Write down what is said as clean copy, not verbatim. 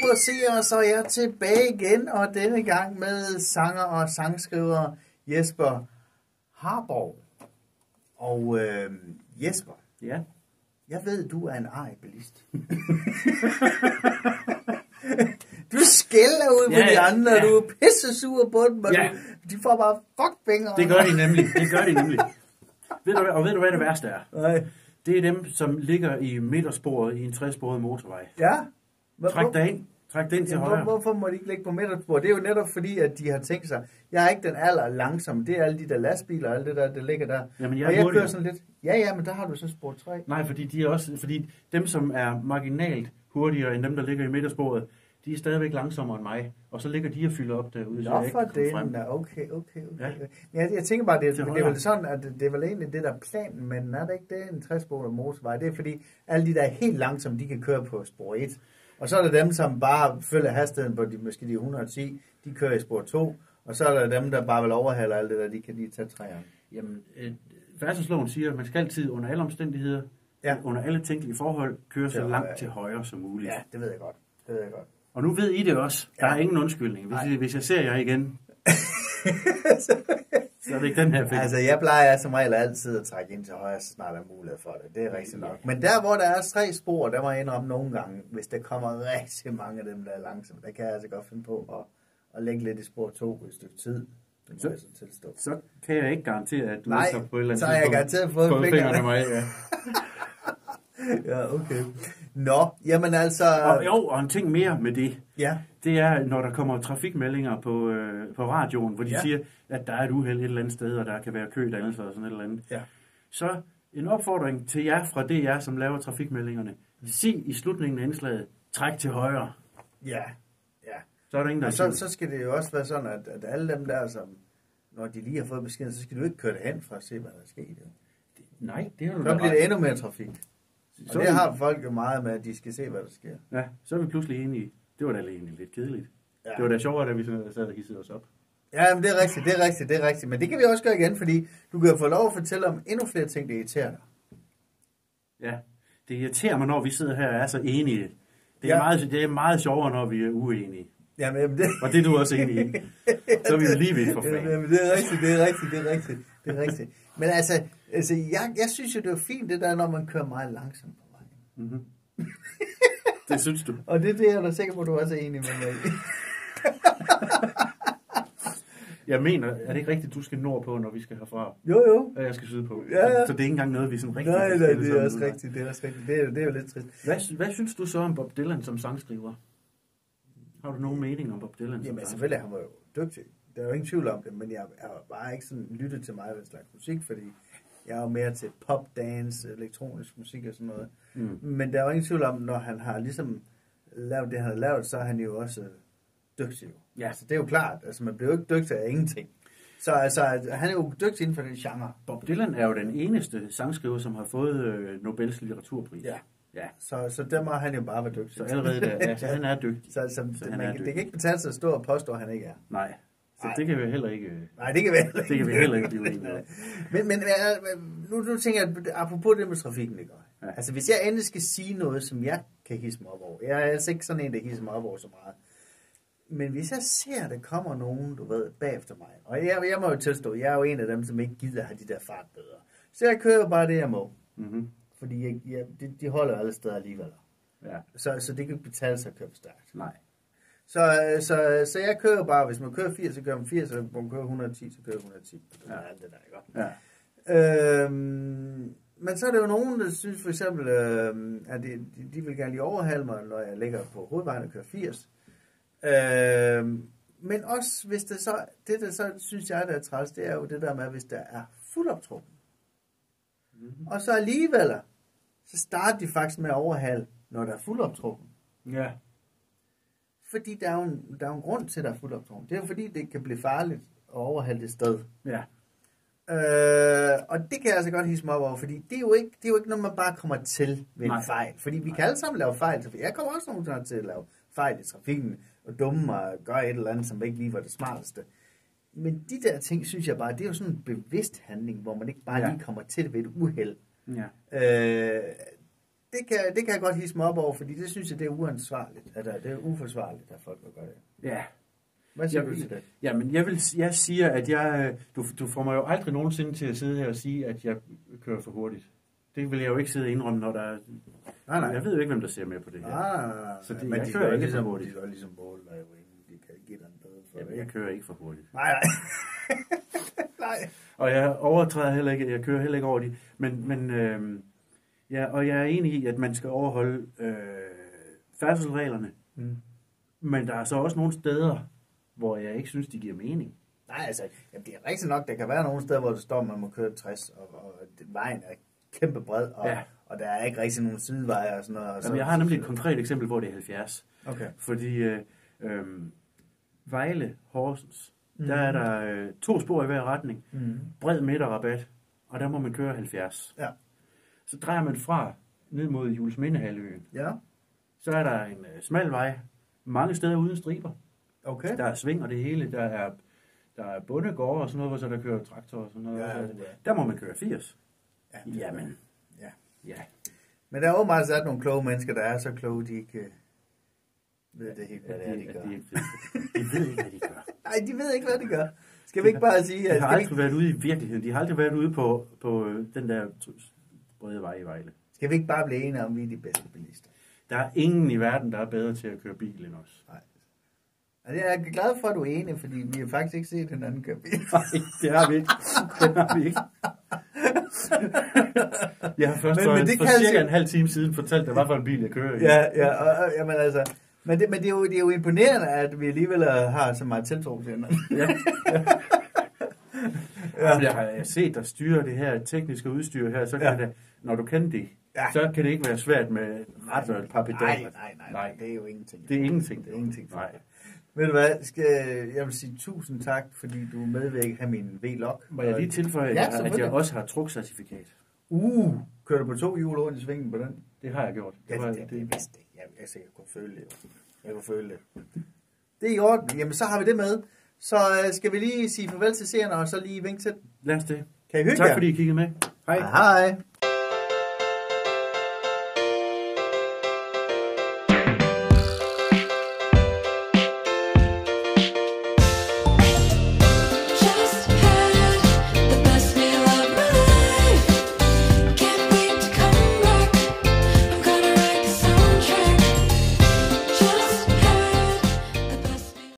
for at se os, så er jeg tilbage igen, og denne gang med sanger og sangskriver Jesper Harborg. Og Jesper, Ja. jeg ved, du er en bilist. Du skælder ud på de andre, og du er pisse sur på dem, og de får bare fuck-fingre. Det gør de nemlig. Ved du, hvad det værste er? Nej. Det er dem, som ligger i midtersporet i en 3-sporet motorvej. Ja? Træk den til højre. Hvorfor må de ikke ligge på midterspor? Det er jo netop fordi, at de har tænkt sig, jeg er ikke den aller langsomme, det er alle de der lastbiler og alt det der ligger der. Jamen, og jeg kører sådan lidt, ja, men der har du så spor 3. Nej, fordi dem, som er marginalt hurtigere end dem, der ligger i midtersporet, de er stadigvæk langsommere end mig, og så ligger de og fylder op derude, så jeg ikke kan komme frem. Okay. Ja. Jeg tænker bare, det er vel sådan, at det er vel egentlig det der planen, men er det ikke det, en 3-sporet motorvej? Det er fordi, alle de der er helt langsomme, de kan køre på spor 1. Og så er der dem, som bare følger hastigheden på måske de 110, de kører i spor 2. Og så er der dem, der bare vil overhale alt det der, de kan lige tage træerne. Jamen, færdselsloven siger, at man skal altid under alle omstændigheder, under alle tænkelige forhold, køre så langt til højre som muligt. Ja, det ved jeg godt. Og nu ved I det også. Der er ingen undskyldning. Hvis jeg ser jer igen, så er det ikke den her film. Altså, jeg plejer som regel altid at trække ind til højre, så snart der er mulighed for det. Det er rigtigt nok. Men der, hvor der er 3 spor, der må jeg indrømme nogle gange, hvis der kommer rigtig mange af dem, der er langsomme, der kan jeg altså godt finde på at lægge lidt i spor 2 i et stykke tid. Så kan jeg ikke garantere, at du ikke har på et eller andet så har jeg garanteret fået fingrene af mig. Ja. Ja, okay. Nå, jamen altså... Og en ting mere med det. Ja. Det er, når der kommer trafikmeldinger på radioen, hvor de siger, at der er et uheld et eller andet sted, og der kan være kødannelser og sådan et eller andet. Ja. Så en opfordring til jer fra DR, som laver trafikmeldingerne. Sig i slutningen af indslaget, træk til højre. Ja. Så er der ingen, der så skal det jo også være sådan, at alle dem der, som når de lige har fået beskeden, så skal du ikke køre det hen for at se, hvad der er sket. Nej, det er jo så bliver det endnu mere trafik. Og så det har folk jo meget med, at de skal se, hvad der sker. Ja, så er vi pludselig enige. Det var da egentlig lidt kedeligt. Ja. Det var da sjovere, da vi sad og hissede os op. Ja, men det er rigtigt. Men det kan vi også gøre igen, fordi du kan få lov at fortælle om endnu flere ting, der irriterer dig. Ja, det irriterer mig, når vi sidder her og er så enige. Det er meget sjovere, når vi er uenige. Jamen, det... Og det er du også enig i. Så er vi jo lige vidt for fanden. Jamen, det er rigtigt. Men altså jeg synes jo, det er fint, det der, når man kører meget langsomt på vejen. Mm-hmm. Det synes du. Og det er det, jeg er da sikker på, at du også er enig med mig i. Jeg mener, er det ikke rigtigt, du skal nordpå, når vi skal herfra? Jo. Og jeg skal sydpå. Ja. Så det er ikke engang noget, vi sådan rigtig... Nej, det er også rigtigt. Det er jo lidt trist. Hvad synes du så om Bob Dylan som sangskriver? Har du nogen mening om Bob Dylan? Jamen selvfølgelig, han var jo dygtig. Der er jo ingen tvivl om det, men jeg har bare ikke sådan lyttet til meget af den slags musik, fordi jeg er jo mere til pop, dance, elektronisk musik og sådan noget. Men der er jo ingen tvivl om, når han har ligesom lavet det, han har lavet, så er han jo også dygtig. Ja. Altså, det er jo klart. Altså, man bliver jo ikke dygtig af ingenting. Så altså, han er jo dygtig inden for den genre. Bob Dylan er jo den eneste sangskriver, som har fået Nobels litteraturpris. Ja. Så der må han jo bare være dygtig. Så allerede der, så han er dygtig. Så det kan ikke betale sig at stå og påstå, at han ikke er. Nej. Så det kan vi heller ikke... Nej, det kan vi heller ikke blive enige om. Men nu tænker jeg, apropos det med trafikken, ikke? Ja. Altså, hvis jeg endelig skal sige noget, som jeg kan hisse mig op over. Jeg er altså ikke sådan en, der hisser mig op over så meget. Men hvis jeg ser, at der kommer nogen, du ved, bagefter mig. Og jeg må jo tilstå, jeg er jo en af dem, som ikke gider have de der fartbøder. Så jeg kører bare det, jeg må. Mm-hmm. Fordi de holder alle steder alligevel. Ja. Så det kan ikke betale sig at køre for stærkt. Nej. Så jeg kører bare, hvis man kører 80, så kører man 80, og hvis man kører 110, så kører 110. Det er alt det der, ikke? Ja. Men så er der jo nogen, der synes for eksempel, at de vil gerne lige overhale mig, når jeg ligger på hovedvejen og kører 80. Men også, hvis det så synes jeg, der er træls, det er jo det der med, hvis der er fuld optrukken. Mm-hmm. Og så alligevel, så starter de faktisk med at overhale, når der er fuld optrukken. Ja. Fordi der er jo en grund til, at der er fuld optrukken. Det er jo fordi, det kan blive farligt at overhale det sted. Ja. Og det kan jeg altså godt hisse mig op over, fordi det er jo ikke noget, man bare kommer til ved en fejl. Fordi vi kan alle sammen lave fejl. Jeg kommer også nogle til at lave fejl i trafikken, og dumme og gøre et eller andet, som ikke lige var det smarteste. Men de der ting, synes jeg bare, det er jo sådan en bevidst handling, hvor man ikke bare lige kommer til det ved et uheld. Ja. det kan jeg godt hisse mig op over, fordi det synes jeg, det er uansvarligt. Det er uforsvarligt, at folk vil gøre det. Ja. Hvad siger du til det? Jamen, jeg siger, at du får mig jo aldrig nogensinde til at sidde her og sige, at jeg kører for hurtigt. Det vil jeg jo ikke sidde og indrømme, når der er... Nej. Jeg ved jo ikke, hvem der ser med på det her. Nej. Så det, men jeg kører ikke for hurtigt. De er ligesom Mål, der er jo ingen, de kan give dig en bøde for det. Jeg kører ikke for hurtigt. Nej. Og jeg overtræder heller ikke, jeg kører heller ikke over de. Men og jeg er enig i, at man skal overholde færdselsreglerne. Men der er så også nogle steder, hvor jeg ikke synes, de giver mening. Nej, altså, jamen, det er rigtigt nok. Der kan være nogle steder, hvor det står, at man må køre 60, og vejen er kæmpe bred, og der er ikke rigtig nogen sideveje og sådan noget. Og så, jeg har nemlig et konkret eksempel, hvor det er 70. Okay. Fordi Vejle, Horsens, der er der 2 spor i hver retning, bred midterrabat, og der må man køre 70. Ja. Så drejer man fra ned mod Juelsmindehalvøen. Ja. Så er der en smal vej, mange steder uden striber. Okay. Der er sving og det hele, der er bondegårde og sådan noget, hvor så der kører traktor og sådan noget. Ja. Der må man køre 80. Ja, Jamen. Ja. Men der er åbenbart sat nogle kloge mennesker, der er så kloge, de ikke ved det helt, hvad det er, de gør. De ved ikke, hvad de gør. Nej, de ved ikke, hvad de gør. Skal vi ikke bare sige... De har aldrig været ude i virkeligheden. De har aldrig været ude på den der brede vej i Vejle. Skal vi ikke bare blive enige om, vi er de bedste bilister? Der er ingen i verden, der er bedre til at køre bil end os. Nej. Altså, jeg er glad for, at du er enig, fordi vi har faktisk ikke set hinanden køre bil. Nej, det har vi ikke. Det har vi ikke. Jeg har først for cirka en halv time siden fortalt dig, hvad for en bil jeg kører i. Ja, og jamen altså... Men det er jo imponerende, at vi alligevel har så meget tiltro til hinanden. Ja. Jeg har set dig styre det her tekniske udstyr her, så kan det, når du kan det, så kan det ikke være svært med ret og et par pedaler. Nej, det er jo ingenting. Det er ingenting. Det er ingenting. Nej. Ved du hvad, jeg vil sige tusind tak, fordi du medvirker af min V-Log. Må jeg lige tilføje, at jeg også har trukcertifikat. Kører du på 2 hjul rundt i svingen på den? Det har jeg gjort. Det vidste jeg. Jeg kunne føle det. Jeg kunne føle det. Det er i orden. Jamen, så har vi det med. Så skal vi lige sige farvel til seerne, og så lige vinke til dem. Lad os det. Kan I hygge Tak jer? fordi I kiggede med. Hej.